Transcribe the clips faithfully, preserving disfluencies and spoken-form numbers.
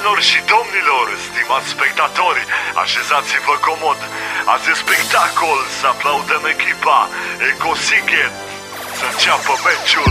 Doamnelor și domnilor, stimați spectatori, așezați-vă comod. Azi e spectacol, să aplaudăm echipa Ecosiget. Să înceapă meciul.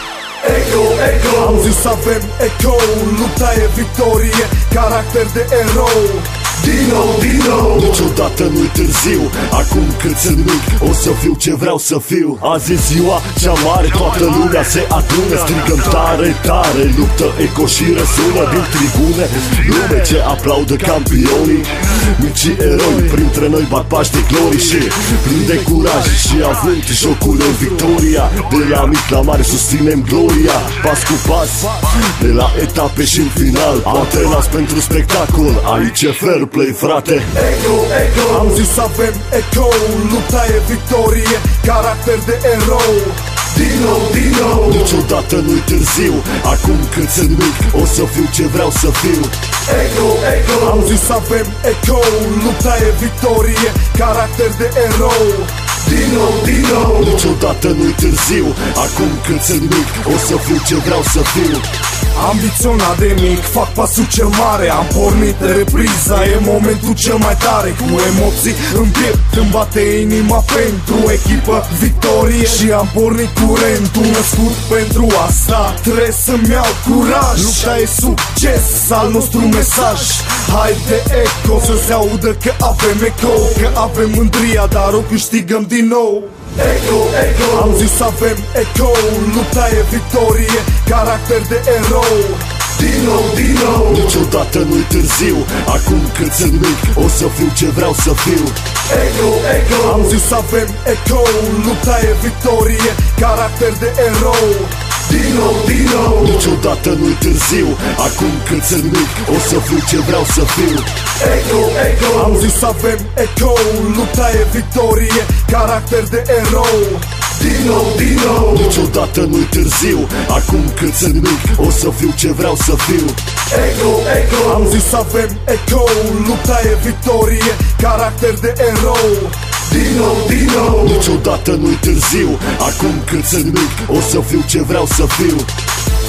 Eco, Eco, am zis să avem Eco. Lupta e victorie, caracter de erou. Dino, Dino, niciodată nu-i târziu. Acum cât sunt mic, o să fiu ce vreau să fiu. Azi e ziua cea mare, toată lumea se adună. Strigăm tare, tare, luptă Eco și răsună din tribune. Lume ce aplaudă campionii, micii eroi, printre noi bat paște glorii. Și plin de curaj și avânt jocul în victoria. De la mic la mare susținem gloria. Pas cu pas, de la etape și în final. Antrenați pentru spectacol, aici e fair play, frate. Eco, Eco, am zis să avem Eco. Lupta e victorie, caracter de erou. Dino, Dino, niciodată nu-i târziu. Acum cât sunt mic, o să fiu ce vreau să fiu. Eco, Eco, am zis să avem Eco. Lupta e victorie, caracter de erou. Dino, Dino, niciodată nu-i târziu. Acum cât sunt mic, o să fiu ce vreau să fiu. Ambiționat de mic, fac pasul cel mare. Am pornit repriza, e momentul cel mai tare. Cu emoții în piept, îmi bate inima pentru echipă victorie. Și am pornit curentul, născut pentru asta. Trebuie să-mi iau curaj, lupta e succes, al nostru mesaj. Haide Eco, să se audă că avem Eco. Că avem mândria, dar o câștigăm din nou. Eco, Eco, am zis să avem Eco. Lupta e victorie, caracter de erou. Dino, Dino, niciodată nu-i târziu. Acum cât sunt mic, o să fiu ce vreau să fiu. Eco, Eco, am zis să avem Eco. Lupta e victorie, caracter de erou. Dino, Dino, niciodată nu-i târziu. Acum cât sunt mic, o să fiu ce vreau să fiu. Eco, Eco, am zis să avem Eco. Lupta e victorie, caracter de erou. Dino, Dino, niciodată nu-i târziu. Acum cât sunt mic, o să fiu ce vreau să fiu. Eco, Eco, am zis să avem Eco. Lupta e victorie, caracter de erou. Dino, Dino, niciodată nu-i târziu. Acum cât sunt mic, o să fiu ce vreau să fiu.